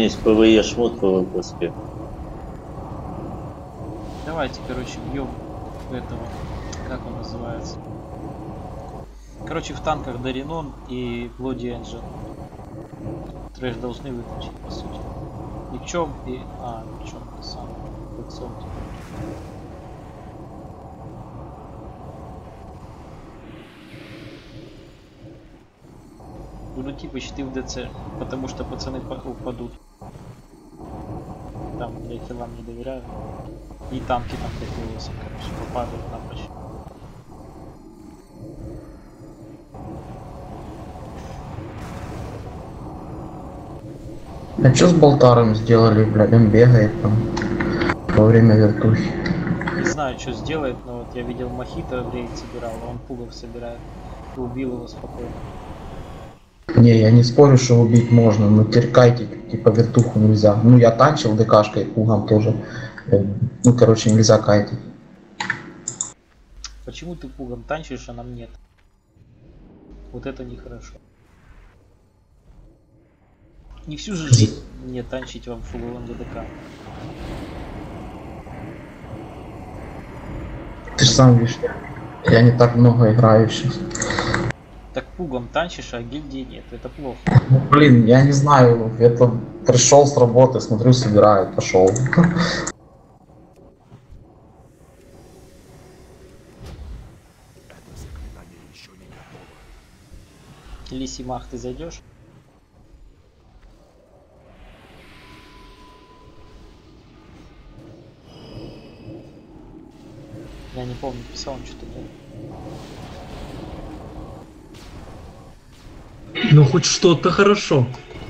есть ПВЕ шмот по выпуске. Давайте, короче, бьем этого, как он называется. Короче, в танках Даринон и Bloody Angel. Трэш должны выключить, по сути. Никчем и... Никчем это сам. Буду типа щиты в ДЦ, потому что пацаны упадут. Там я хилам не доверяю. И танки там прикрылись, короче, попадают на ночь. А что с болтаром сделали, блядь, он бегает там во время вертухи. Не знаю, что сделает, но вот я видел Мохито в рейд собирал, а он пугов собирает. И убил его спокойно. Не, я не спорю, что убить можно, но теркайте, типа вертуху нельзя. Ну я танчил ДКшкой, пугом тоже. Ну короче, нельзя кайтить. Почему ты пугом танчишь, а нам нет? Вот это нехорошо. Не всю же жизнь мне танчить вам фуловым ГДК. Ты же сам видишь, я не так много играю сейчас. Так пугом танчишь, а гильдии нет, это плохо. Ну, блин, я не знаю, это пришел с работы, смотрю, собираю, пошел. Лисимах, ты зайдешь? Я не помню, писал он что-то, нет? Ну хоть что-то хорошо.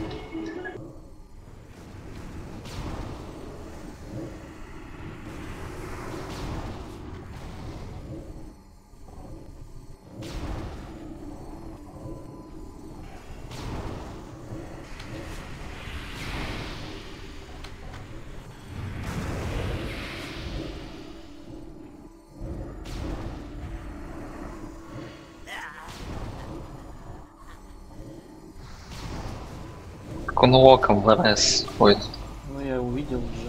Он локом в РС ходит. Ну я увидел уже.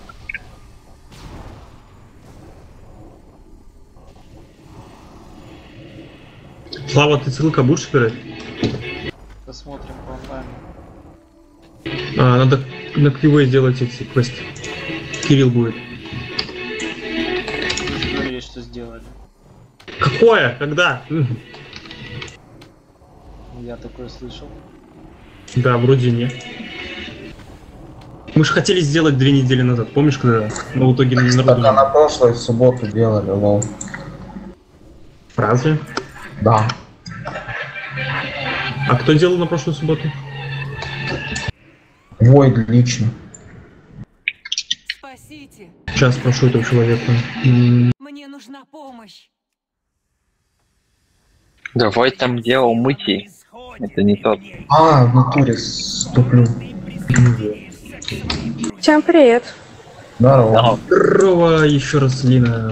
Слава, ты ссылка будешь собирать? Посмотрим по онлайну. Надо на QA сделать эти квесты. Кирилл будет. Вы же говорили, что сделали. Какое? Когда? Я такое слышал. Да, вроде нет. Мы же хотели сделать 2 недели назад, помнишь, когда? Но в итоге не Так, а на прошлой в субботу делали, лол. Разве? Да. А кто делал на прошлую субботу? Войд лично. Спасите! Сейчас спрошу этого человека. Мне нужна помощь! Давай там делал мыти. Это не тот. В натуре ступлю. Всем привет. Здорово. Здорово, еще раз, Лина.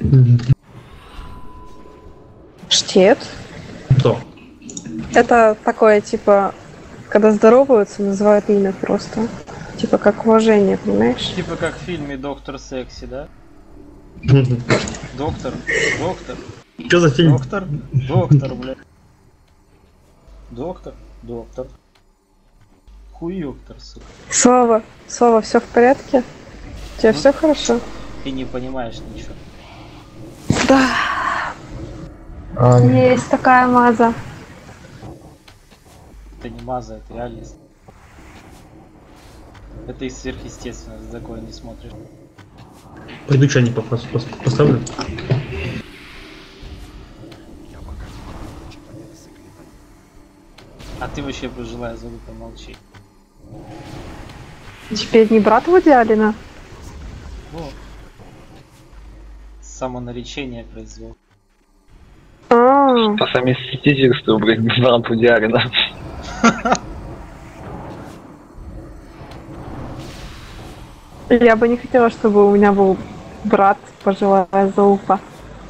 Штет. Кто? Это такое, типа, когда здороваются, называют имя просто. Типа, как уважение, понимаешь? Типа как в фильме Доктор Секси, да? Доктор, доктор. Что за фильм? Доктор, доктор, блядь. Доктор, доктор. Хуёктор, сука. Слава, все в порядке? У тебя все хорошо? Ты не понимаешь ничего. Да. Есть такая маза. Это не маза, это реальность. Это и сверхъестественно, за такое не смотришь. Пойду чайник поставлю. А ты вообще пожелай, зовут, помолчи. Теперь не брат Вуди Аллена? Вот. Самонаречение произвел. По совместительству, блин, Грант Удиарина. Я бы не хотела, чтобы у меня был брат, пожилая залупа.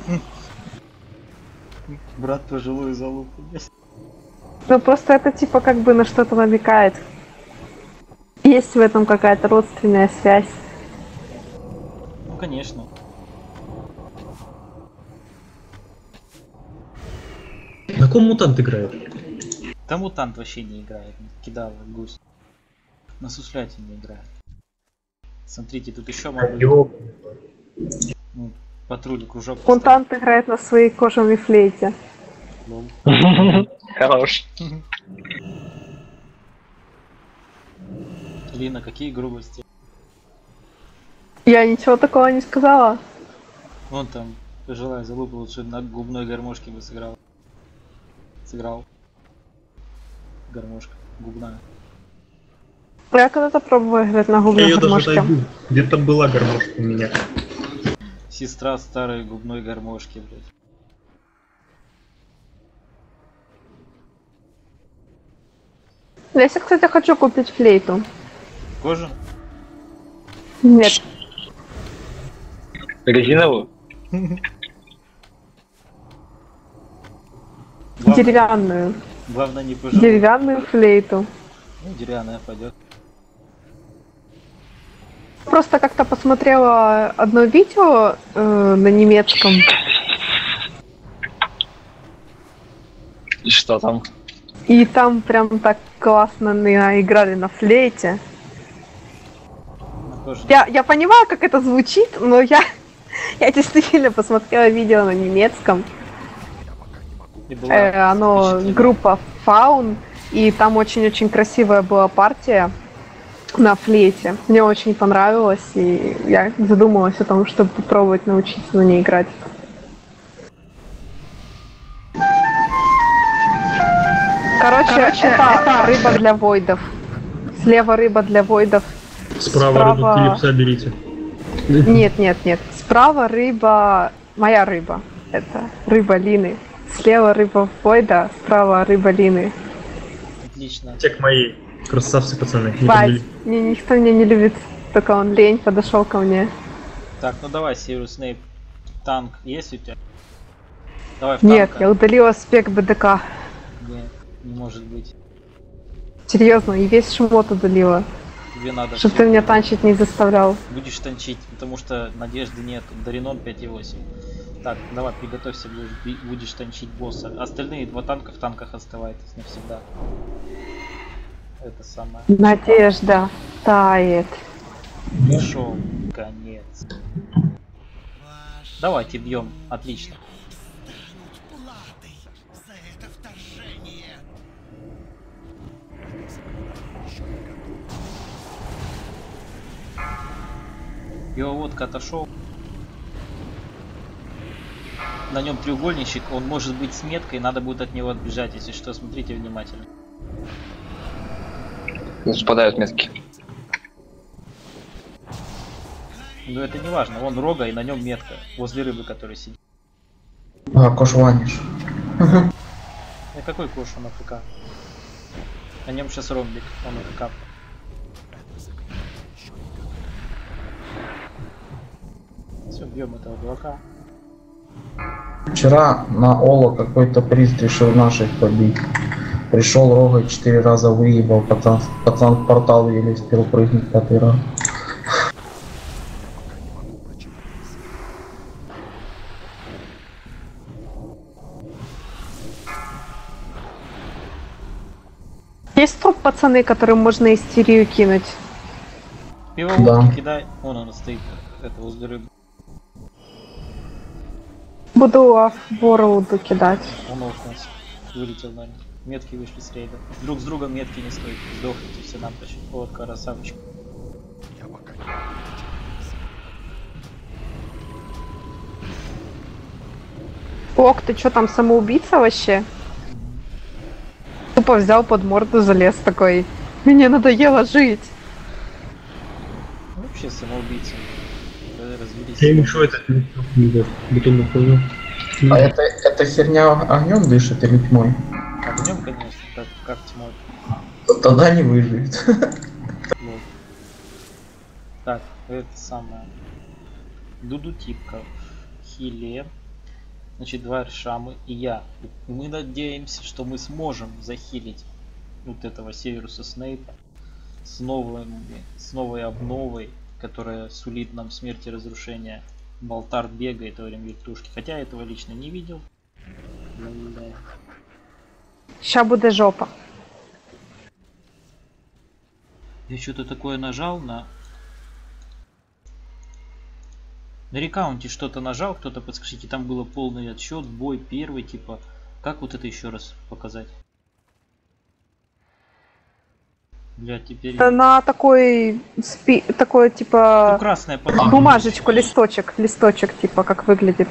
Брат пожилую залупу. Ну просто это типа как бы на что-то намекает. Есть в этом какая-то родственная связь. Ну, конечно. На ком мутант играет? Там мутант вообще не играет. Кидал гусь. На суслете не играет. Смотрите, тут еще могу... Ну, патруль, кружок. Мутант играет на своей кожаной флейте. Лол. Хорош. Лина, какие грубости. Я ничего такого не сказала. Вон там, желаю залупу, лучше на губной гармошке бы сыграл. Сыграл. Гармошка. Губная. Я когда-то пробовала играть на Я губной ее даже гармошке. найду. Где-то была гармошка у меня. Сестра старой губной гармошки, блядь. Я, кстати, хочу купить флейту. Кожа? Нет, Резиновую? деревянную. Главное не пожалуй. Деревянную флейту. Ну, деревянная пойдет. Просто как-то посмотрела одно видео на немецком. И что там? И там прям так классно играли на флейте. Кожа. Я понимаю, как это звучит, но я действительно посмотрела видео на немецком. И была Оно впечатлена. группа Faun, и там очень-очень красивая была партия на флейте. Мне очень понравилось, и я задумалась о том, чтобы попробовать научиться на ней играть. Короче, это рыба для войдов. Слева рыба для войдов. Справа рыбу Филипса берите. Нет. Справа рыба... Моя рыба. Это рыба Лины. Слева рыба Войда, справа рыба Лины. Отлично. Те к моей. Красавцы, пацаны. Не Бать, подвели. никто меня не любит. Только он лень подошел ко мне. Так, ну давай, Сириус Снейп. Танк есть у тебя? Давай в Нет, танка. я удалила спек БДК. Нет, не может быть. Серьезно, и весь шмот удалила. Тебе надо Чтоб всё- ты меня танчить не заставлял. Будешь танчить, потому что надежды нет. Даринон 5,8. Так, давай, приготовься, будешь танчить босса. Остальные два танка в танках оставайтесь навсегда. Это самое. Надежда тает. Пришел конец. Давайте бьем. Отлично. Его водка отошел. На нем треугольничек, он может быть с меткой, надо будет от него отбежать, если что, смотрите внимательно. Спадают метки. Но это не важно, он рога и на нем метка, возле рыбы, которая сидит. А, кошваниш. А какой кош он АФК? На нем сейчас ромбик, он АФК. Все, бьем этого дурака. Вчера на Оло какой-то приз решил наших побить. Пришел рогой 4 раза выебал, пацан в портал еле успел прыгнуть 5-й раз. Есть топ пацаны, которым можно истерию кинуть? Пивоводки Да. кидай, вон она стоит, это возле рыбы. Буду Ворлду кидать. Он офнался, вылетел на них. Метки вышли с рейда. Друг с другом метки не стоит, сдохните все напрочь. Вот красавчик. Ок, ты чё там, самоубийца вообще? Тупо взял под морду, залез такой. Мне надоело жить. Вообще самоубийца. Развелись. Я ему это бетонную хуйню. А эта херня огнем дышит или тьмой? Огнем, конечно, как тьмой. Тогда не выживет. Вот. Так, это самое. Дуду типка. Хиле. Значит, два Ршамы и я. Мы надеемся, что мы сможем захилить вот этого Северуса Снейпа с новой обновой, которая сулит нам смерть и разрушение. Болтард бегает во время вертушки. Хотя я этого лично не видел. Ща буде жопа. Я что-то такое нажал на рекаунте, что-то нажал, кто-то подскажите, там было полный отсчет, бой первый, типа, как вот это еще раз показать? Бля, теперь... Это на такой, такой типа, Ну, красная подсказка. бумажечку, листочек, типа, как выглядит.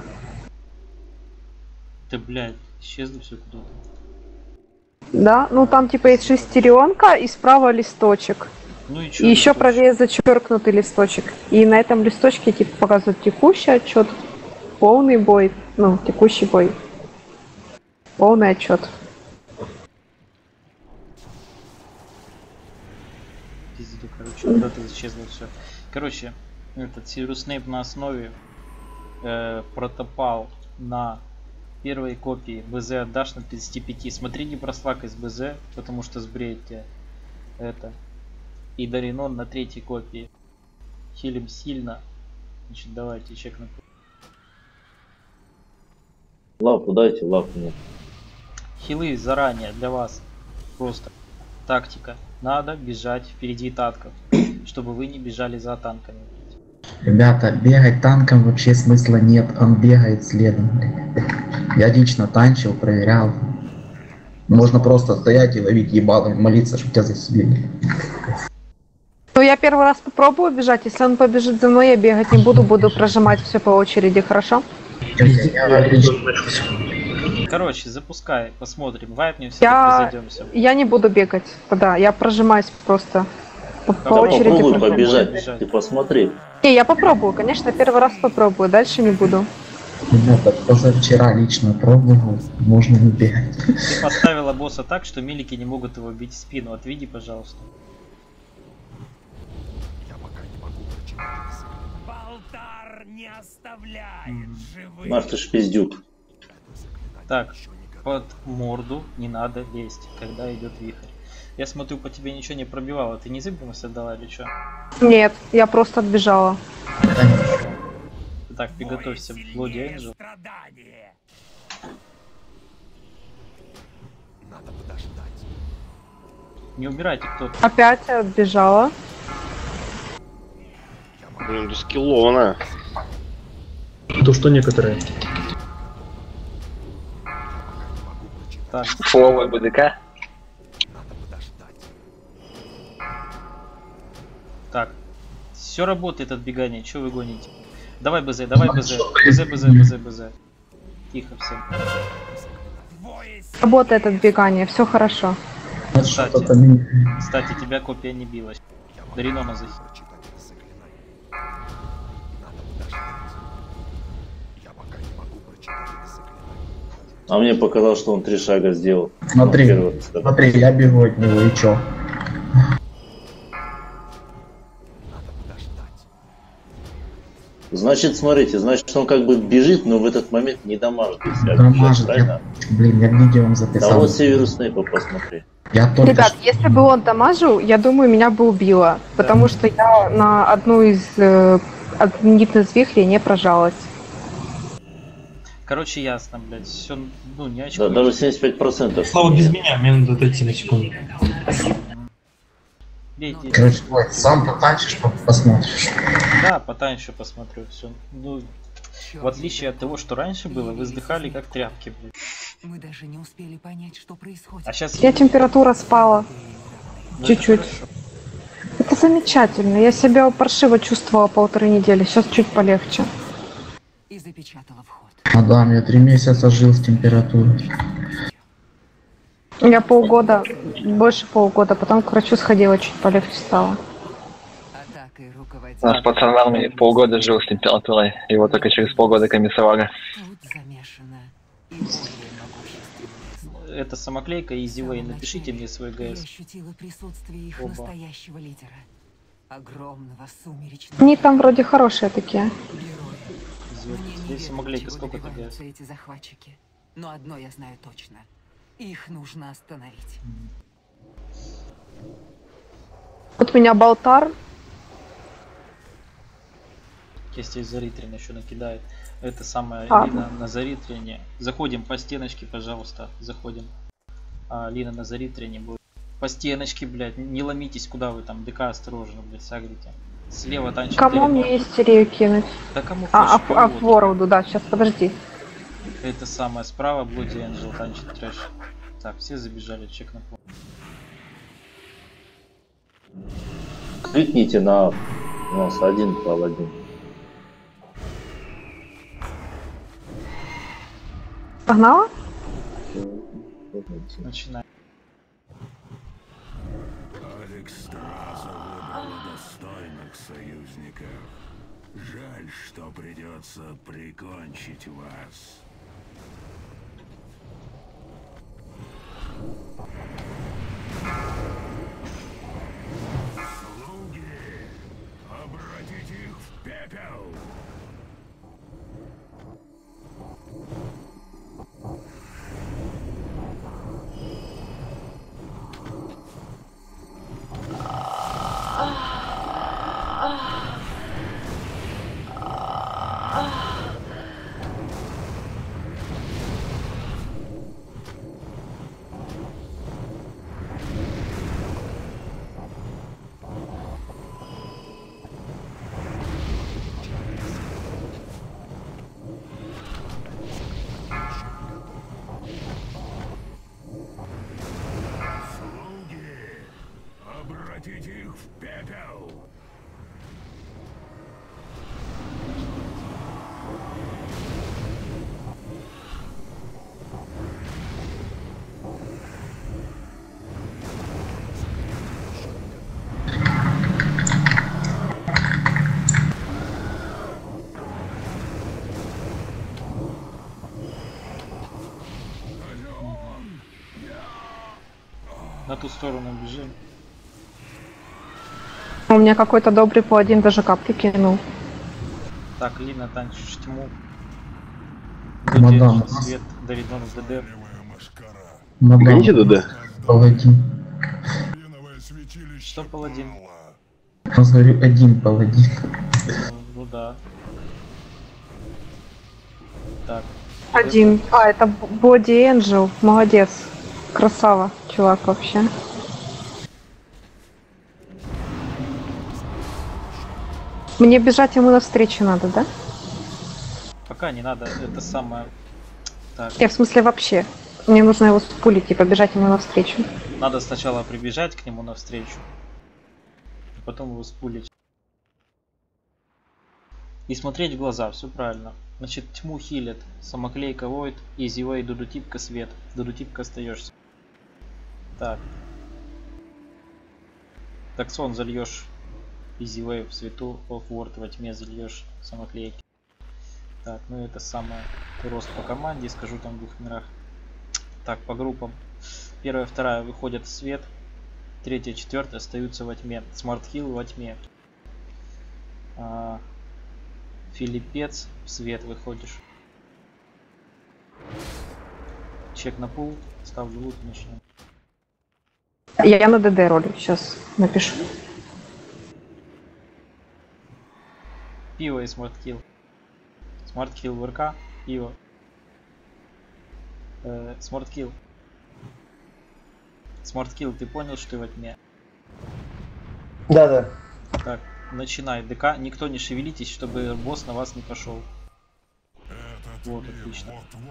Да, блядь, исчезло все куда-то. Да, ну там типа есть шестеренка и справа листочек. Ну и И чё еще тут? правее зачеркнутый листочек. И на этом листочке типа показывают текущий отчет, полный бой, ну, текущий бой. Полный отчет. Пизду, короче, куда-то исчезло все. Короче, этот Сирус Снейп на основе протопал на первой копии. БЗ отдашь на 35. Смотри, не прослак из БЗ, потому что сбреет тебя это. И Даринон на третьей копии. Хилим сильно. Значит, давайте чек на... Лапу дайте, лапу мне. Хилы заранее для вас. Просто тактика. Надо бежать впереди танков, чтобы вы не бежали за танками. Ребята, бегать танком вообще смысла нет, он бегает следом. Я лично танчил, проверял. Можно просто стоять и ловить ебало, и молиться, чтобы тебя засбили. Ну я первый раз попробую бежать, если он побежит за мной, я бегать не буду, буду прожимать все по очереди, хорошо? Короче, запускай, посмотрим. Вайпнемся, Я разойдемся. не буду бегать, да, я прожимаюсь просто по очереди. Попробуй прожимаю. побежать, ты посмотри. Не, я попробую, конечно, первый раз попробую, дальше не буду. Ребята, позавчера лично пробовал, можно не бегать. Ты поставила босса так, что милики не могут его бить в спину. Отведи, пожалуйста. Болтар не оставляет живых. Маш, ты ж пиздюк. Так, под морду не надо лезть, когда идет вихрь. Я смотрю, по тебе ничего не пробивало. Ты не зыбкнулся отдала или что? Нет, я просто отбежала. Так, приготовься, Bloody Angel. Не убирайте кто-то. Опять отбежала. Блин, да скиллована. То, что некоторые. Так, Фуловой БДК. так. Все работает отбегание. Че вы гоните? Давай БЗ, давай БЗ. БЗ. Тихо всем. Работает отбегание, все хорошо. Кстати, тебя копия не билась. Даринона захи. А мне показалось, что он 3 шага сделал. Смотри, Ну, первый, смотри, я бегу от него, и чё? Значит, смотрите, значит, он как бы бежит, но в этот момент не дамажит. Если Дамажит, правильно? Блин, я видео вам Да записал. вот Северус Снейпа посмотри. Я только Ребят, если бы он дамажил, я думаю, меня бы убило. Потому что я на одну из магнитных вихрей не прожалась. Короче, ясно, блядь. Все, ну, не Да, очко. даже 75%. Слава без меня, мне надо дойти на секунду. Бейте. Короче, ой, сам потанчишь, посмотришь. Да, потом еще посмотрю. Все. Ну, в отличие от того, что раньше было, вы вздыхали как тряпки, блядь. Мы даже не успели понять, что происходит. А сейчас... У меня температура спала. Чуть-чуть. Это замечательно. Я себя паршиво чувствовала 1,5 недели. Сейчас чуть полегче. И запечатала вход. Мадам, я 3 месяца жил с температурой. Я полгода, больше полгода, потом к врачу сходила, чуть полегче стало. Атакой руководит. Наш пацан в армии полгода жил с температурой. Его только через полгода комиссовали. Тут замешано и более могущественное зло. Это самоклейка и Easy Way. Напишите мне свой Я ГС. ощутила присутствие их Оба. настоящего лидера. Огромного сумеречного Они там вроде хорошие такие. героя. Извините. Мне Здесь неведомо, самоклейка. чего Сколько ты ГС? добиваются эти захватчики. Но одно я знаю точно. Их нужно остановить. Вот меня Балтар. Если Заритрин еще накидает. Это самое, А. Лина на Заритрине. Заходим по стеночке, пожалуйста. Заходим. Лина на Заритрине будет. По стеночке, блядь. Не ломитесь, куда вы там. ДК осторожно, блядь, сагрите. Слева танчит. Кому мне истерию кинуть? Да кому А хочешь, кого вот. Вороуду, да, сейчас, подожди. Это самое, справа Bloody Angel танчит трэш. Так, все забежали, чек на пол. Кликните на у нас один паладин. Погнала? Начинаем. Алекс Страза выбрала достойных союзников. Жаль, что придется прикончить вас. Слуги, обратите их в пепел. Слуги, обратите их в пепел. На ту сторону бежим. У меня какой-то добрый паладин даже капли кинул. Так, Лина танчишь тьму. Мадам, Bloody у Angel, нас- свет, Даридон в ДД. Мадам, Гоните ДД. паладин. Что паладин? Я говорю, один паладин. Ну да. Так. Один. Это Bloody Angel. Молодец. Красава, чувак, вообще. Мне бежать ему навстречу надо, да? Пока не надо, это самое. Так, Я в смысле вообще. Мне нужно его спулить и побежать ему навстречу. надо сначала прибежать к нему навстречу. А потом его спулить. И смотреть в глаза, все правильно. Значит, тьму хилит. Самоклейка Void, Easy Way, дудутипка свет. Дудутипка остаешься. Так. Таксон зальешь Easy Way в свету, Off-Word во тьме зальешь самоклейки. Так, ну это самое. Рост по команде, скажу там в 2 мирах. Так, по группам. 1-я, 2-я выходят в свет. 3-я, 4-я остаются во тьме. Smart Hill во тьме. Филиппец в свет выходишь. Чек на пул. Ставлю лут, начнем. Я на ДД ролю, сейчас напишу. Пиво и Smart Kill. Smart Kill в РК. Пиво. Smart Kill. Smart Kill, ты понял, что ты во тьме? Да. Так, начинай. ДК. Никто не шевелитесь, чтобы босс на вас не пошел. Вот, отлично.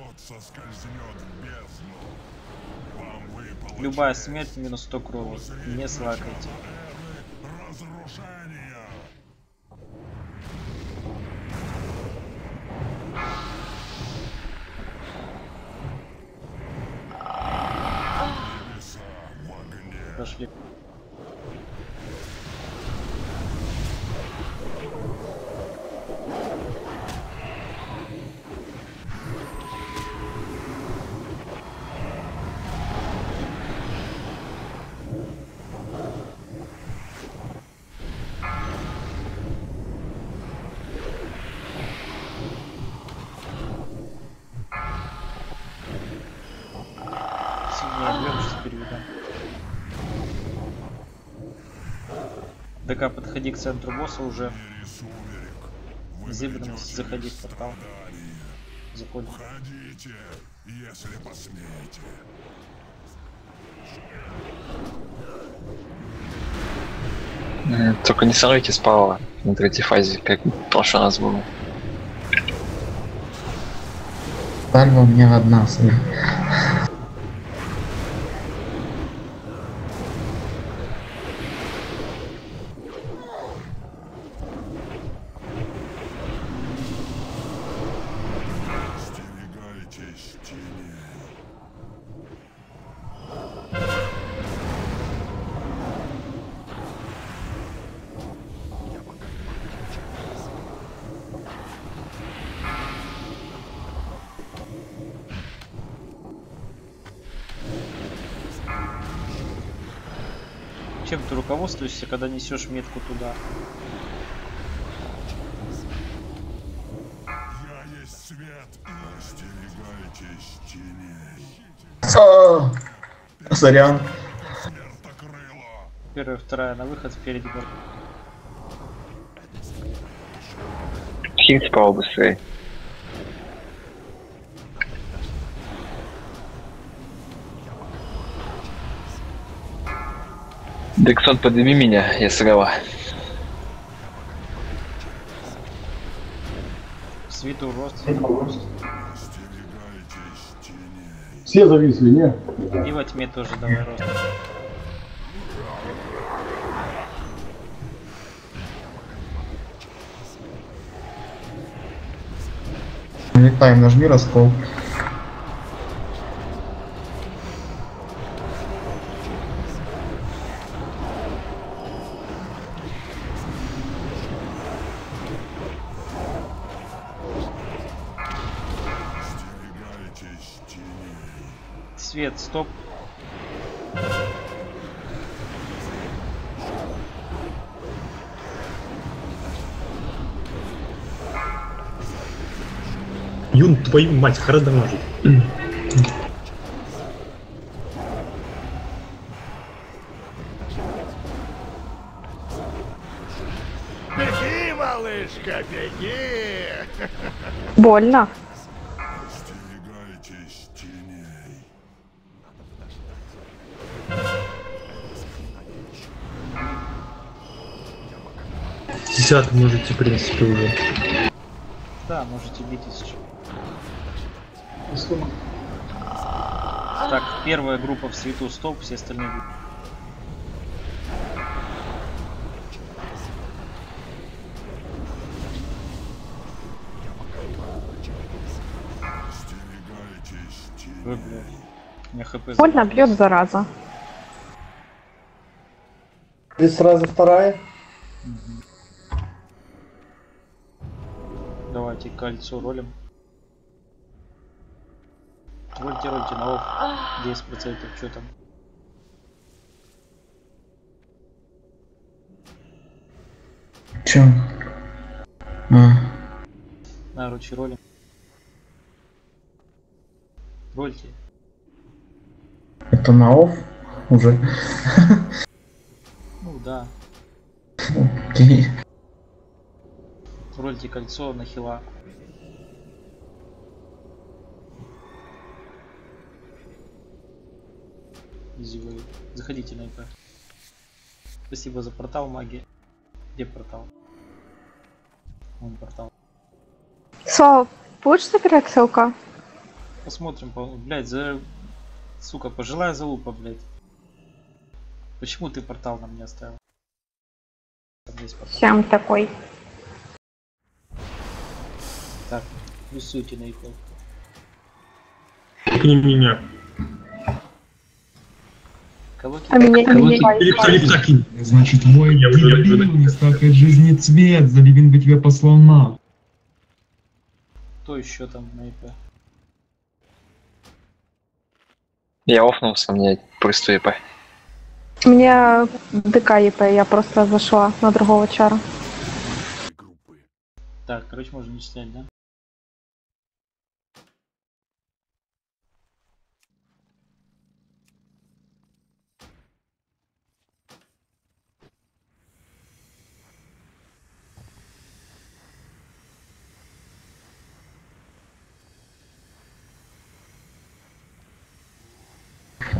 Любая смерть минус 100 крови. Не слакайте. Пошли. Сильнее бьем, сейчас переведем. ДК, подходи к центру босса уже. Зибранность, заходи в портал. Заходим. Ходите, если посмеете. Только не сорвите справа на третьей фазе, как в прошлый раз было. Сальва у меня одна своя. Остерегайтесь теней. Чем ты руководствуешься, когда несешь метку туда? Я есть свет. Остерегайтесь теней. Сорян. Смертокрыло. Первая, вторая на выход, спереди борт. Хин справа быстрее. Дексон, подними меня, я слева. Свиту рост. Остерегайтесь теней. Все зависли, не? И во тьме тоже давай рост. Летаем, нажми раскол. Остерегайтесь теней. Свет, стоп. Юн, твою мать, хардамажит. Беги, малышка, беги! Больно. Остерегайтесь теней. Десятый можете, в принципе, уже. Да, можете бить еще. Так, первая группа в свету, стоп, все остальные бьют. Остерегайтесь Ой, теней. блядь. У меня хп Больно бьет, зараза. И сразу вторая. Давайте кольцо ролим. Рольте, рольте на офф. 10%, что там? Чё? На, ручи ролим. Рольте. Это на офф уже. Ну да. Окей. Рольте кольцо на хила. Изювы. Заходите на ИП. Спасибо за портал, маги. Где портал? Вон портал. Слава, будешь забирать ссылка? Посмотрим, блядь, за... Сука, пожилая залупа, блядь. Почему ты портал нам не оставил? Там есть портал. Сям такой. Так, плюсуйте на ИП. К ним меня. Кого А меня Или закинь. Значит, мой Я уже не стакает жизни цвет, Залибин бы тебя послал на. Кто еще там на ИП? Я офнулся, мне просто ИП. У меня ДК ЕП, я просто зашла на другого чара. Так, короче, можно начислять, да?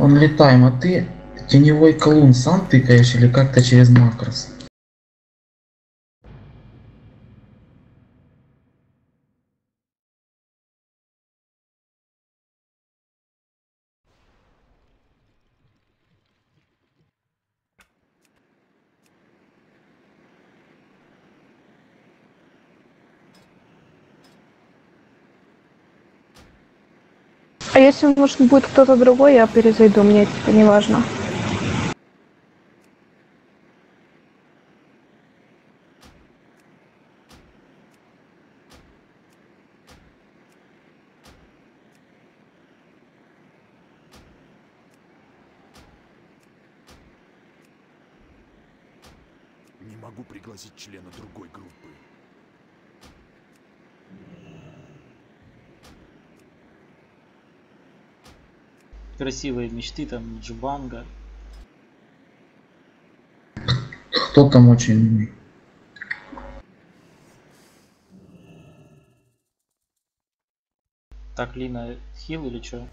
Он летаем, а ты теневой колун сам тыкаешь или как-то через макрос? А если, может, будет кто-то другой, я перезайду, мне это не важно. Не могу пригласить члена другой группы. Красивые мечты, там Джубанга. Кто там очень... Так, Лина, хил или что?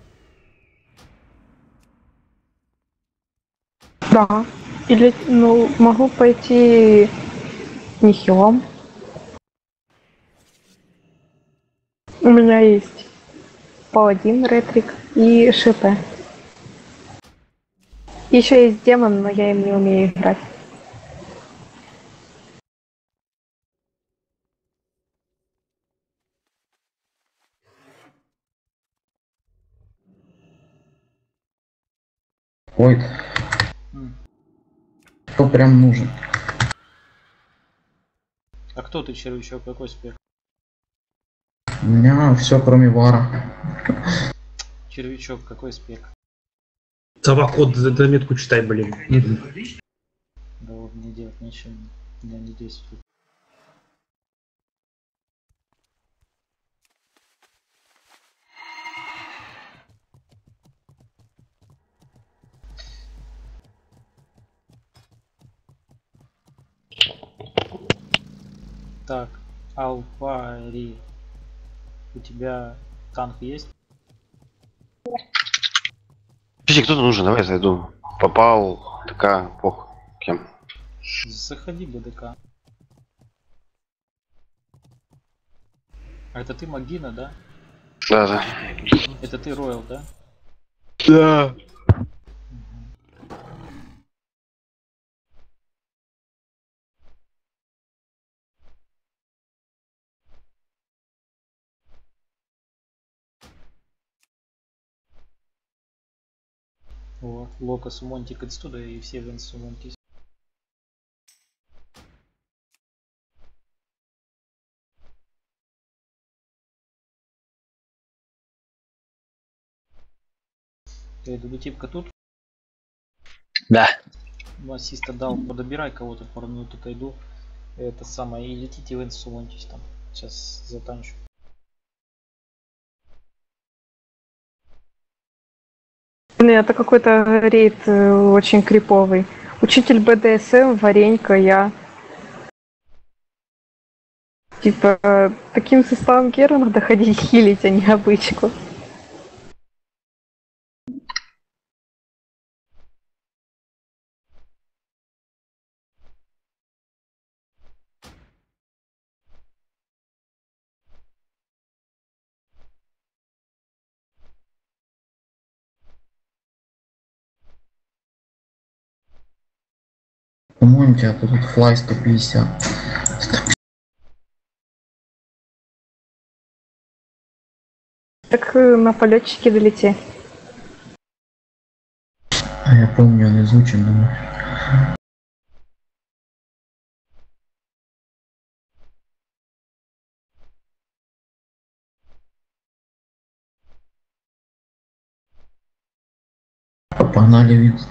Да. Или, ну, могу пойти нихилом. У меня есть паладин, ретрик и ШП. Еще есть демон, но я им не умею играть. Ой, кто прям нужен? А кто ты, червячок, какой спек? У меня все кроме вара. Червячок, какой спек? Сова, код заметку читай, блин. Да вот, мне делать нечего, у меня не действует. Так, Алфари, у тебя танк есть? Подожди, кто-то нужен, давай я зайду. Попал, ТК, пох, кем? Заходи, ГДК. А это ты Магина, да? Да, да. Это ты Роял, да? Да. О, Лока Сумонтик отсюда и все Вен Сумонтис. Дудутипка тут? Да. Ну, ассиста дал, подобирай кого-то, пару минут отойду. Это самое, и летите Вен Сумонтис там. Сейчас затанчу. Блин, это какой-то рейд очень криповый. Учитель БДСМ, Варенька, я. Типа, таким составом гера надо ходить хилить, а не обычку. По-моему, у тебя тут флай 150. Так на полетчике долети. А я помню, он изучен, думаю. Погнали, Винс.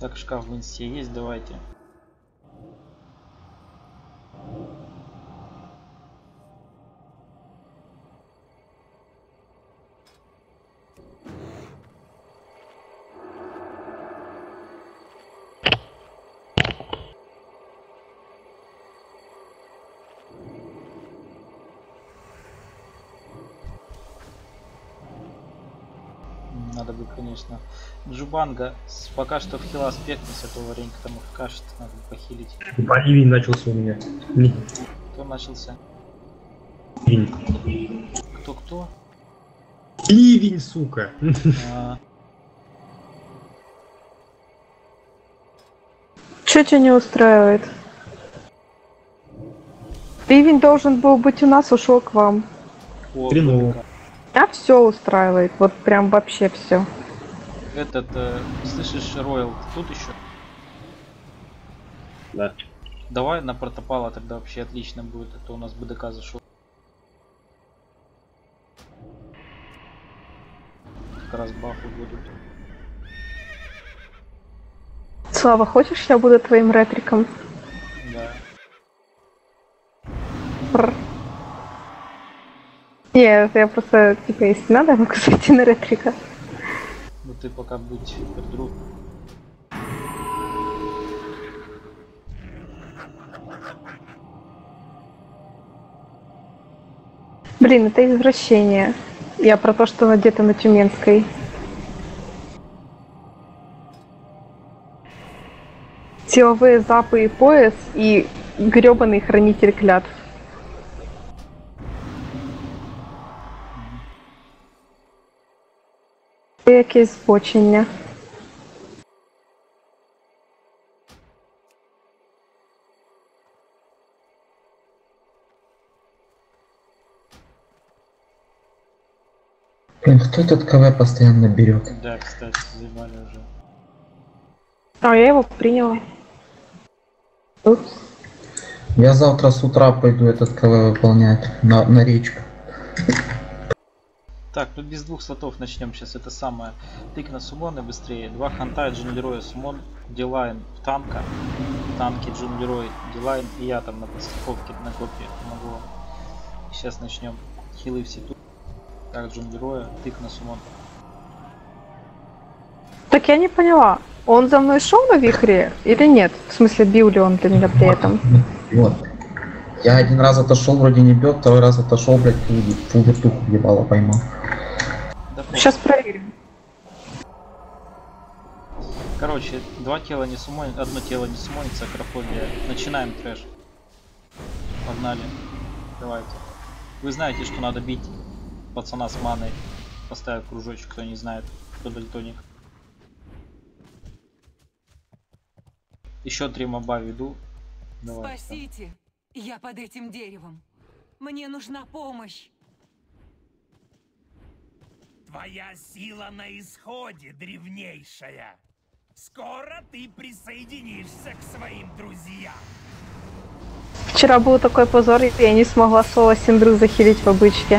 Так, шкаф в инсте есть, давайте. Надо бы, конечно, Джубанга пока что в хила спектнись, а то варенька там их кашет, надо бы похилить. Ливень начался у меня. Кто начался? Ливень. Кто? Ливень, сука. Чё тебя не устраивает? Ливень должен был быть у нас, ушел к вам. Хреново. А все устраивает, вот прям вообще все. Этот, слышишь, Ройл, тут еще? Да. Давай на протопала тогда вообще отлично будет, а то у нас БДК зашел. Как раз бафы будут. Слава, хочешь, я буду твоим ретриком? Да. Нет, я просто, типа, если надо, я могу зайти на ретрика. Ну ты пока будь друг. Блин, это извращение. Я про то, что где-то на Тюменской. Силовые запы и пояс и грёбаный хранитель клятв. Якесь збочення. Блин, кто этот КВ постоянно берет? Да, кстати, заебали уже. А, я его приняла. Упс. Я завтра с утра пойду этот КВ выполнять на речку. Так, тут без двух слотов начнем сейчас. Это самое. Тык на сумоны быстрее. Два ханта, Джунлерой, сумон, Дилайн в танка. Танки, Джунлерой, Дилайн и я там на подстраховке, на копии помогу вам. Сейчас начнем. Хилы все тут. Так, Джунлероя, тык на сумон. Так я не поняла, он за мной шел на вихре или нет? В смысле, бил ли он для меня при этом? Вот. Я один раз отошел, вроде не бьет, второй раз отошел, блядь, фул вертуху ебало поймал. Да, сейчас проверим. Короче, два тела не сумонит, одно тело не сумонится, акрофобия. Начинаем трэш. Погнали. Давайте. Вы знаете, что надо бить пацана с маной. Поставив кружочек, кто не знает, кто дальтоник. Еще 3 моба веду. Давай. Спасите! Я под этим деревом. Мне нужна помощь. Твоя сила на исходе, древнейшая. Скоро ты присоединишься к своим друзьям. Вчера был такой позор, и я не смогла соло Синдру захилить в обычке.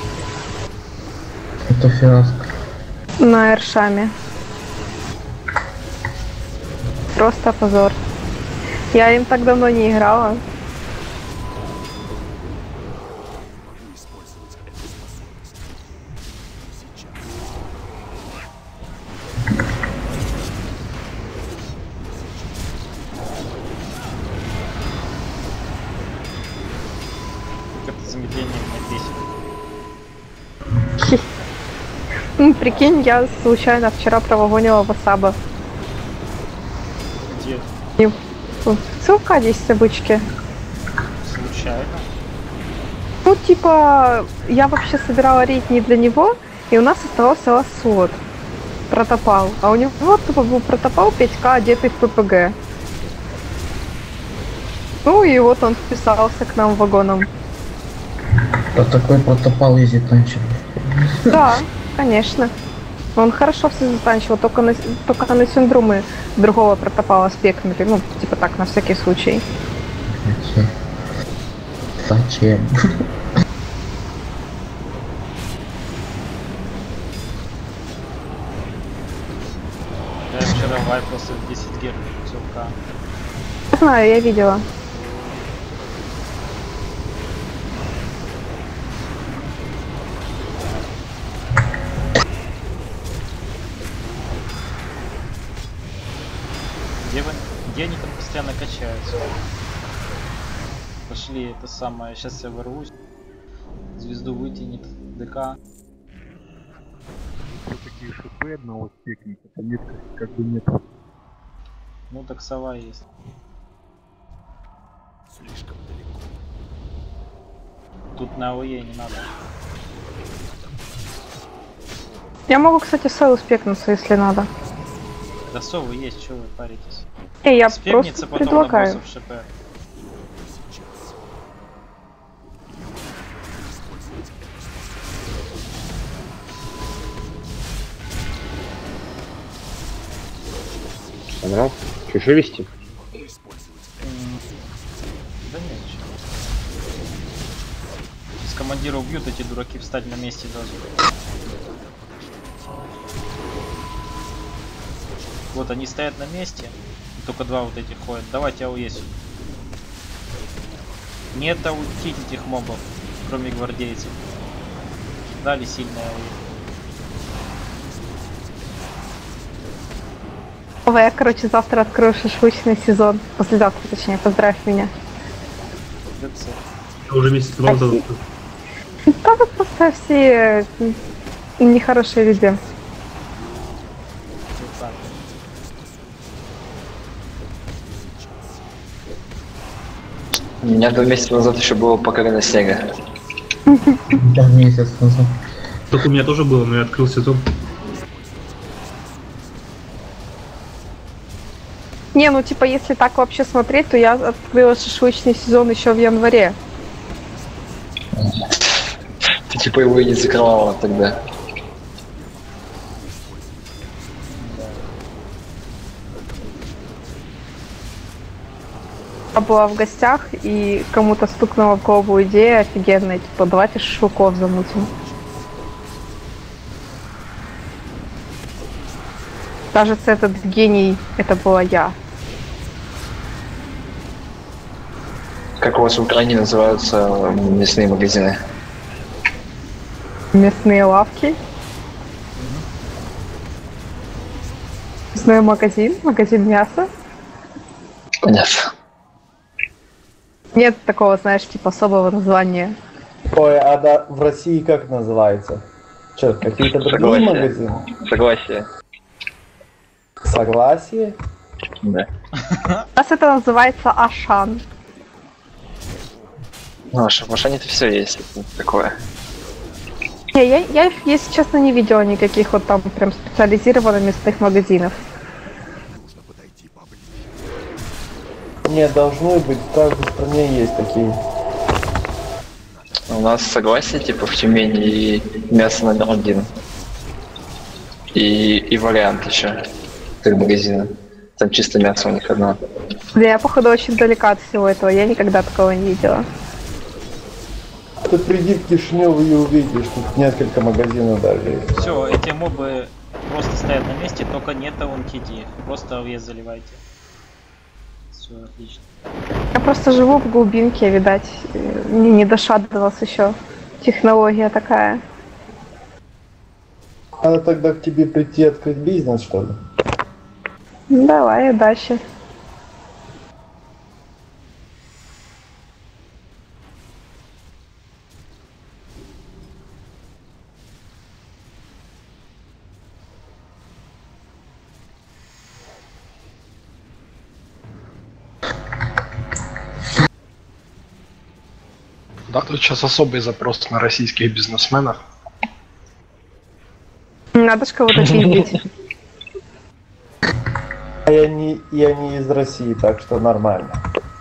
Это фиаско. На Эршаме. Просто позор. Я им так давно не играла. Могу использовать эту способность. Сейчас. Это замедление меня бесит. Ну, прикинь, я случайно вчера провогонила Васаба. Где? И в ЦЛК 10 обычки. Случайно? Ну, типа, я вообще собирала рейд не для него, и у нас оставался ласт-слот. Протопал. А у него тупо был протопал 5К, одетый в ППГ. Ну и вот он вписался к нам вагоном. Да такой протопал ездит танчик. Да, конечно. Он хорошо все затанчивал, только на синдрумы другого протопала спекнули. Ну, типа так, на всякий случай. Зачем? Я вчера вайпался в 10 герц целка. Знаю, я видела. Где они там постоянно качаются? Пошли, это самое, сейчас я ворвусь. Звезду вытянет ДК. Такие шипы одного стекника, а нет, как бы нет. Ну так сова есть. Слишком далеко. Тут на АОЕ не надо. Я могу, кстати, сову спекнуться, если надо. Да совы есть, что вы паритесь? Я Спекнется, просто потом предлагаю. на боссов ШП. Понравился? Чужой вести? Да нет, ничего. Сейчас командира убьют, эти дураки встать на месте должны. Вот они стоят на месте, и только два вот этих ходят. Давайте АОЕ сюда. Нет аутить этих мобов, кроме гвардейцев. Дали сильное АОЕ. Я, короче, завтра открою шашлычный сезон. Послезавтра, точнее, поздравь меня. Я уже месяц назад. Да вы просто все нехорошие люди. У меня 2 месяца назад еще было покорено снега. Месяц назад. Так у меня тоже было, но я открыл сезон. Не, ну типа, если так вообще смотреть, то я открыла шашлычный сезон еще в январе. Ты типа его и не закрывала тогда. Я была в гостях, и кому-то стукнула в голову идея офигенная, типа, давайте шашлыков замутим. Кажется, этот гений, это была я. Как у вас в Украине называются мясные магазины? Мясные лавки. Мясной магазин, магазин мяса. Понятно. Нет такого, знаешь, типа особого названия. Ой, а да, в России как называется? Че, какие-то другие магазины? Согласие. Согласие? Да. У нас это называется Ашан. Ну, в Ашане-то все есть такое. Не, я, если честно, не видела никаких вот там прям специализированных мясных магазинов. Нет, должны быть, в каждой стране есть такие. У нас согласие, типа в Тюмени и мясо номер 1. И вариант еще. 3 магазина. Там чисто мясо у них одно. Да, я, походу, очень далека от всего этого. Я никогда такого не видела. Ты приди в Кишинев и увидишь, тут несколько магазинов даже есть. Все, эти мобы просто стоят на месте, только нет TD. Просто АОЕ заливайте. Все отлично. Я просто живу в глубинке, видать, мне не дошло до вас еще. Технология такая. Надо тогда к тебе прийти открыть бизнес, что ли? Давай, удачи. Да, тут сейчас особый запрос на российских бизнесменов. Надо ж кого-то пиздить. А я не из России, так что нормально.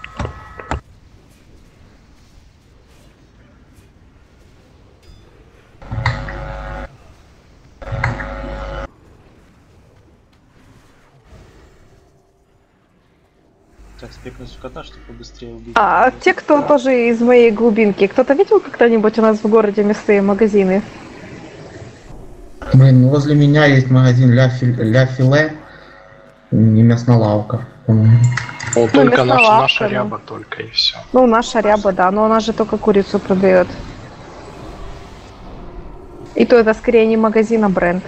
Так, спекнуть кота, чтобы побыстрее убить. А те, кто тоже из моей глубинки, кто-то видел когда-нибудь у нас в городе мясные магазины? Блин, возле меня есть магазин Ля Филе. Не мяснолавка, по-моему. Ну, только мясная наша лавка, ряба только и все. Ну, наша ряба, да, но она же только курицу продает. И то это скорее не магазин, а бренд.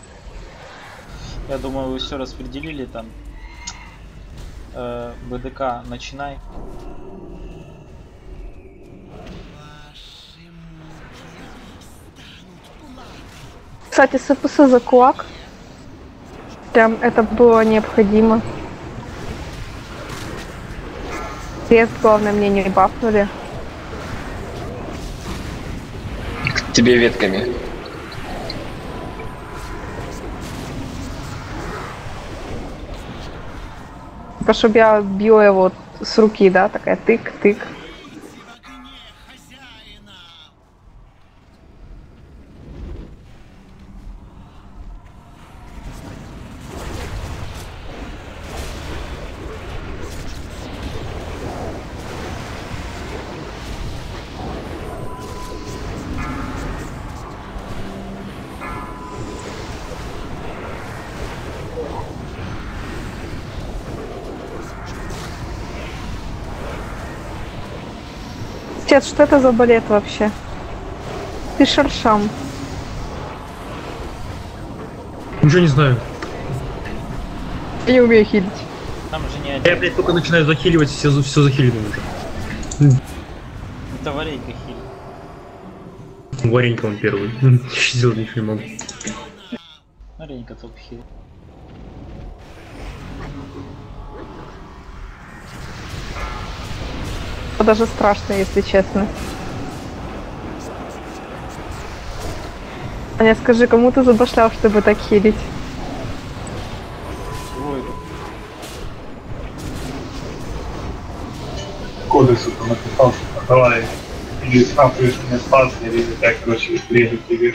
Я думаю, вы все распределили там. БДК, начинай. Кстати, СПС за кулак. Прям это было необходимо. Крест, главное, мне не бафнули. К тебе ветками. Типа, чтобы я била его с руки, да, такая тык-тык. Отец, что это за балет вообще? Ты шаршам. Ничего не знаю. Я не умею хилить. Там же не Я, один. блядь, только начинаю захиливать, все захилено уже. Это варенька хиль. Варенька он первый. Сделать ничего не могу. Варенька топ хиль. Даже страшно, если честно. Аня, скажи, кому ты забашлял, чтобы так хилить? Ой, Кодексу там написал, что давай, или скапываешь мне спасы, или так, короче, режет тебе.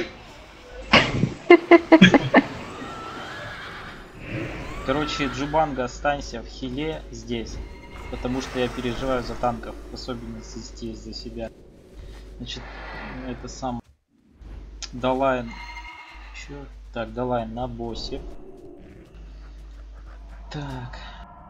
короче, Джубанга, останься в хиле здесь. Потому что я переживаю за танков, особенно здесь за себя. Значит, это сам Далайн. Чё? Так, Далайн на боссе. Так.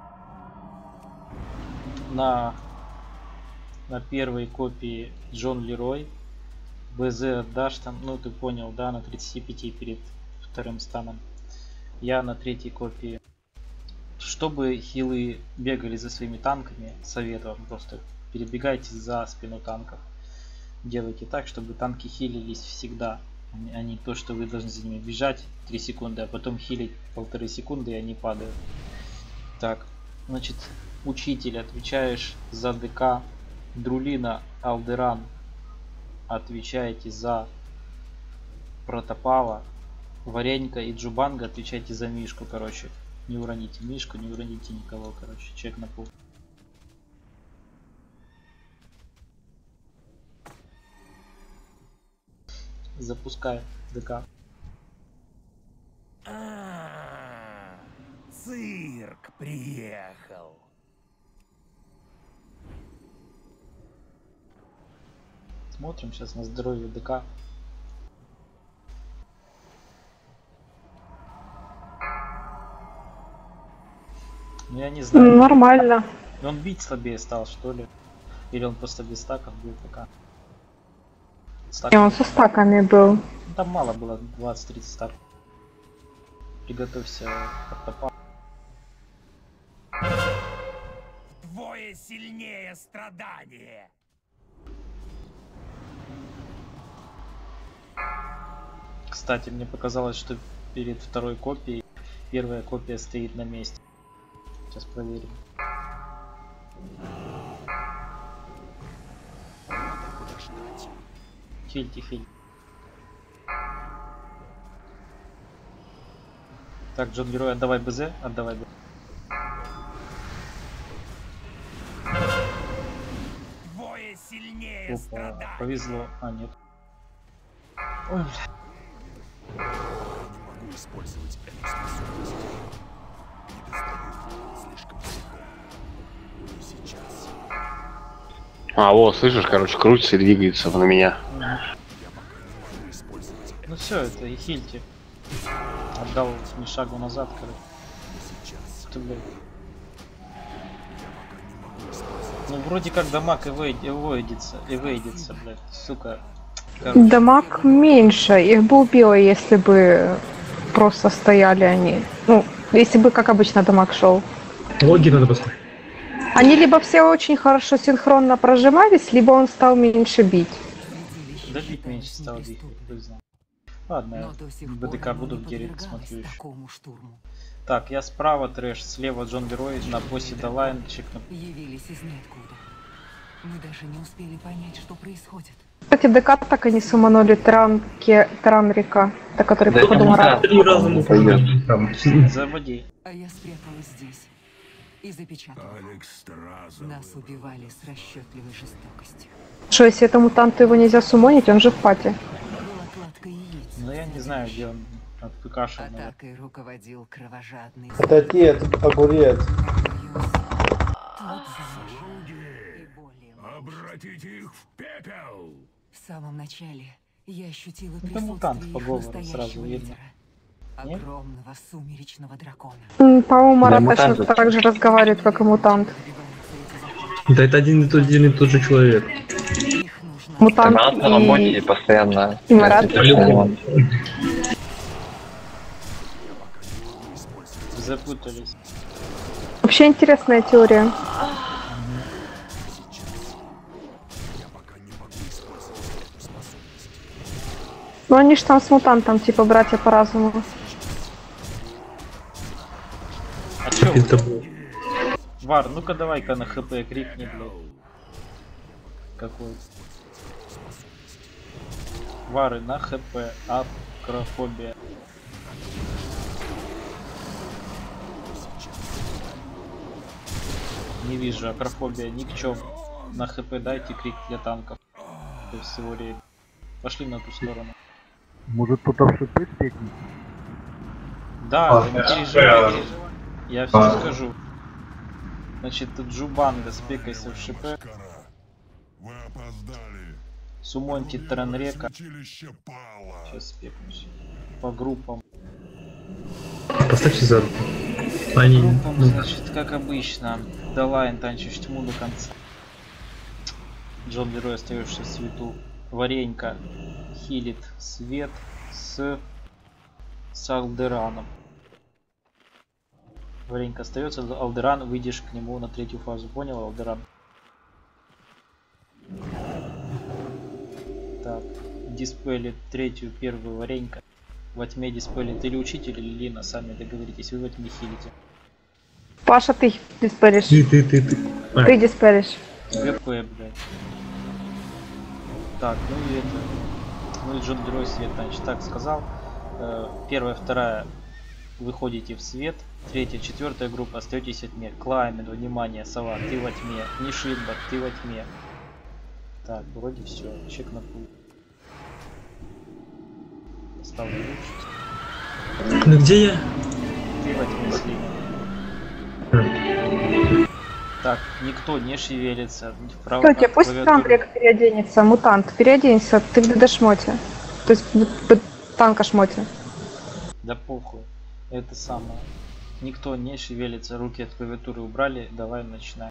На первой копии Джон Лерой. БЗ отдашь там, ну ты понял, да, на 35 перед вторым станом. Я на третьей копии. Чтобы хилы бегали за своими танками, советую вам просто перебегайте за спину танков. Делайте так, чтобы танки хилились всегда, а не то, что вы должны за ними бежать 3 секунды, а потом хилить 1,5 секунды и они падают. Так, значит, учитель, отвечаешь за ДК, Друлина, Алдеран, отвечаете за Протопала, Варенька и Джубанга, отвечайте за Мишку, короче. Не уроните Мишку, не уроните никого, короче. Чек на пол. Запускай ДК. Цирк приехал. Смотрим сейчас на здоровье ДК. Ну я не знаю. Нормально. Он бить слабее стал, что ли? Или он просто без стаков был пока? И он со стаками был. Ну, там мало было, 20-30 стаков. Приготовься к топа. Двое сильнее страдания. Кстати, мне показалось, что перед второй копией первая копия стоит на месте. Сейчас проверим. Хильте, хиль. Так, Джон Герой, отдавай БЗ, отдавай БЗ. Двое сильнее Опа, страдания. повезло. А, нет. Ой, бля. Не могу использовать эту способность. Не достаю слишком далеко. Не сейчас. А, вот, слышишь, короче, крутится и двигается на меня. Ну все, это и хильте. Отдал ни шагу назад, короче. ты, блядь? Ну, вроде как дамаг эвейдится, блядь, сука. Короче. Дамаг меньше, их бы убило, если бы просто стояли они. Ну, если бы, как обычно, дамаг шел. Логи надо посмотреть. Они либо все очень хорошо синхронно прожимались, либо он стал меньше бить. Да бить меньше стал бить, хуй знает. Ладно, я БДК буду в Геррит смотрю еще. Так, я справа трэш, слева Джон Герой, на боссе Далайн, чекну. Явились из ниоткуда. Мы даже не успели понять, что происходит. Кстати, ДК так и не суманули Таранрика, до который Да, походу Марат. 3 раза мы пойдем. Заводи. А я спряталась здесь и запечатала. Нас убивали с расчетливой жестокостью. Что, если это мутанту его нельзя сумонить, он же в пати. Была кладка яиц. Ну я не знаю, где он от ПКшил. Атакой руководил кровожадный. Это отец, огурец. Обратите их в пепел! В самом начале я ощутила Это мутант присутствие по их говору настоящего сразу видно. лидера. Нет? Огромного сумеречного дракона. По-моему, Марат мутант точно так же разговаривает, как и мутант. Да это один и тот же человек. Мутант Марат на работе и постоянно... и Марат. Запутались. Вообще интересная теория. Ну они ж там с мутантом, типа братья по разуму. А чё? Это было. Вар, ну-ка давай-ка на хп крикни, блядь. Какой? Вары на хп, акрофобия. Не вижу, акрофобия ни к чём. На хп дайте крик для танков. Для всего рейда. Пошли на ту сторону. Может кто-то в шипы спекнет? Да, не переживай, переживай. Я все скажу. Значит, тут Джубанга, спекайся в ШП. Сумонти Таранрека. Сейчас спекнусь. По группам. Поставьте за руку. Они... Группам, значит, как обычно. Далайн, танчишь тьму до конца. Джон Герой, остаешься в свету. Варенька хилит свет с Алдераном. Варенька остается, Алдеран, выйдешь к нему на третью фазу. Понял, Алдеран? Так, диспелит третью, первую Варенька. Во тьме диспелит или учитель, или Лина, сами договоритесь, вы во тьме хилите. Паша, ты диспелишь. Ты. Ты диспелишь. ГП, блядь. Так, ну и это. Ну и Джон Герой свет, значит, так сказал. Первая, вторая выходите в свет. Третья, четвертая группа, остаетесь от тьме. Клаймен, внимание, сова, ты во тьме. Нишинбар, ты во тьме. Так, вроде все. Чек на пул. Ставлю лучше. Ну где я? Ты во тьме слева. Так, никто не шевелится. Кстати, пусть Таранрик переоденется, мутант, переоденься, ты в ДД-шмоте. То есть в танка-шмоте. Да похуй. Это самое. Никто не шевелится, руки от клавиатуры убрали, давай начинаем.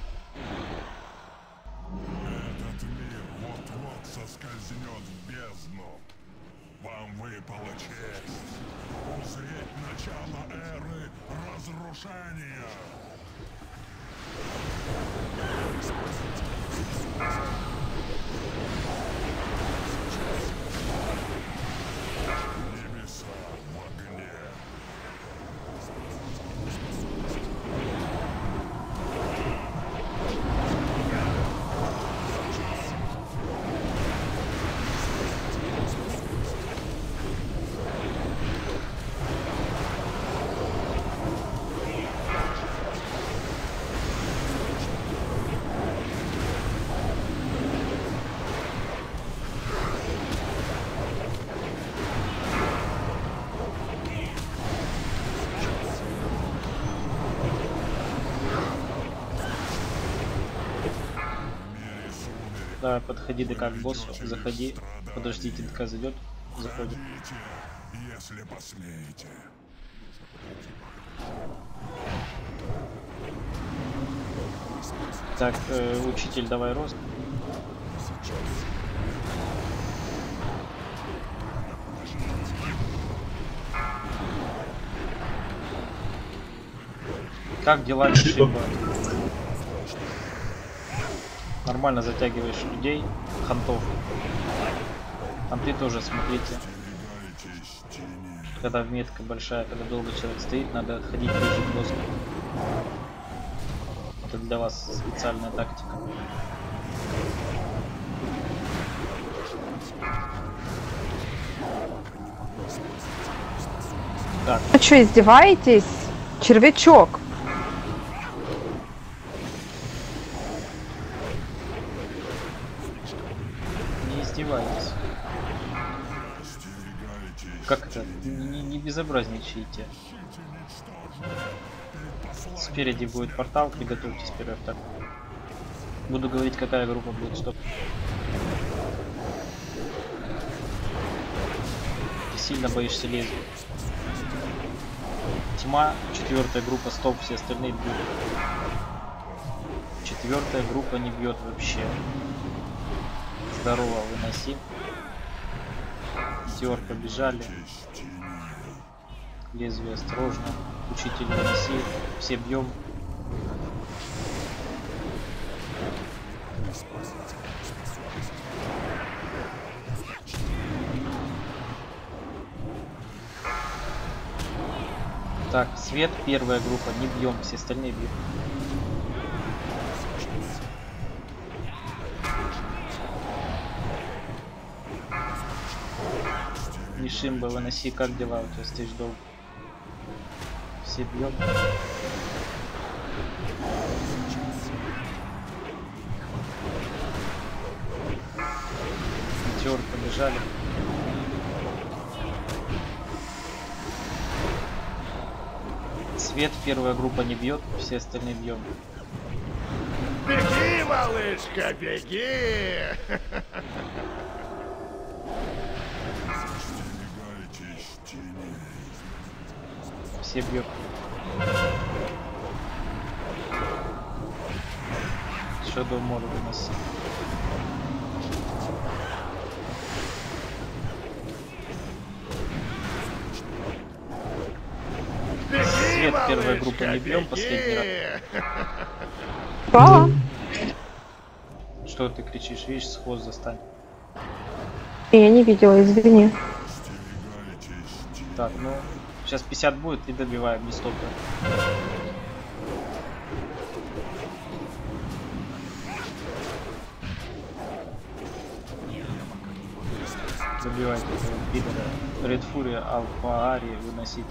Этот мир вот-вот соскользнет в бездну. Вам выпала честь узреть начало эры разрушения. Небеса в огне. Давай, подходи ДК к боссу, заходи, подождите, ДК зайдет, заходи. Если посмеете. Так, учитель, давай рост. Как дела, Шимба? Нормально затягиваешь людей, хантов. Ханты тоже, смотрите. Когда метка большая, когда долго человек стоит, надо отходить ближе к боссу. Это для вас специальная тактика. Так. Вы что, издеваетесь? Червячок. Не издевайтесь. Как это? Не безобразничайте. Спереди будет портал, приготовьтесь первый, второй. Буду говорить, какая группа будет, стоп. Ты сильно боишься лезвия. Тьма, 4-я группа, стоп, все остальные бьют. 4-я группа не бьет вообще. Здорово, выноси. 5 побежали. Лезвие осторожно. Учитель выноси. Все бьем. Так, свет, 1-я группа, не бьем, все остальные бьют. Шимба, выноси, как дела у тебя, стоишь долго? Все бьем. Метеор, побежали. Свет, 1-я группа не бьет, все остальные бьем. Беги, малышка, беги! Все бьет. Shadow Mord выноси. Свет, 1-я группа не бьем, последний раз. Право. Что ты кричишь? Видишь, сход застань. Я не видела, извини. Так, ну, сейчас 50 будет и добиваем, не стопы. Добивайте этого пидора. Ред Фурия, Алфа Ари выносить.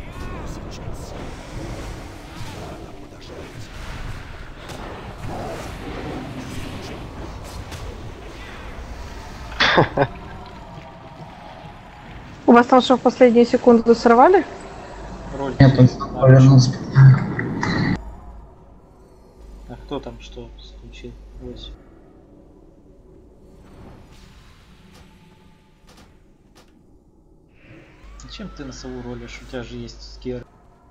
У вас там что, в последнюю секунду сорвали? Роль. Нет, он повернулся. А кто там что случилось? Зачем ты на сову ролишь? У тебя же есть скер.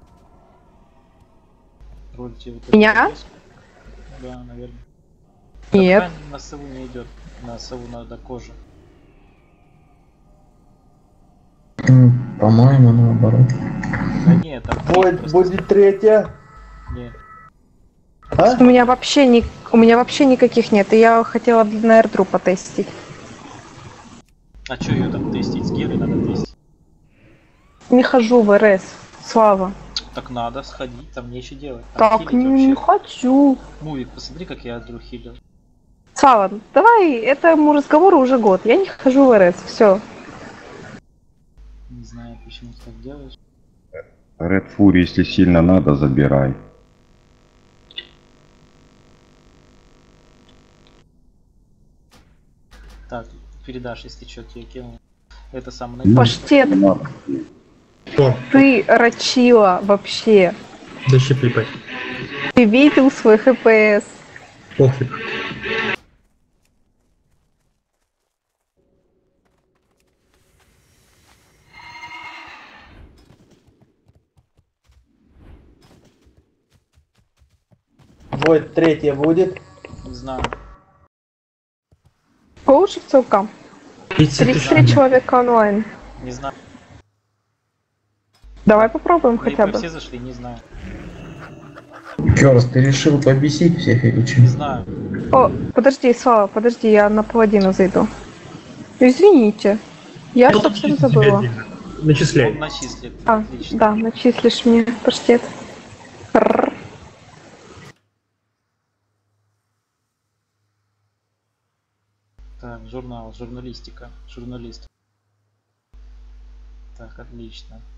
Роль тебе вот меня? Да, наверное. Нет. Так, на сову не идет. На сову надо кожа. По-моему, наоборот. Да нет, там Будет 3-я. Нет. А? У меня вообще никаких нет. И я хотела на R2 потестить. А чё ее там тестить? С герой надо тестить. Не хожу в РС. Слава. Так надо сходить, там нечего делать. Там Так, не хочу. Мувик, посмотри, как я друг хилил. Слава, давай этому разговору уже год. Я не хожу в РС. Все. Не знаю, почему ты так делаешь. Red Fury, если сильно надо, забирай. Так, передашь, если что, тебе кинул. Это самое... Паштет. Ты рачила вообще. Да щепли, пать. Ты видел свой ХПС. Пофиг. будет третья будет? Не знаю. Получше целкам. 33 человека онлайн. Не знаю. Давай попробуем Вы хотя бы. все зашли, не знаю. Керс, ты решил побесить всех или что? Не знаю. О, подожди, Слава, подожди, я на паладина зайду. Извините. Я Ну, совсем начисли забыла. тебе, начисляй. Он начислит. А, Отлично. да, начислишь мне паштет. Рррр. Так, журнал, журналистика, журналист. Так, отлично.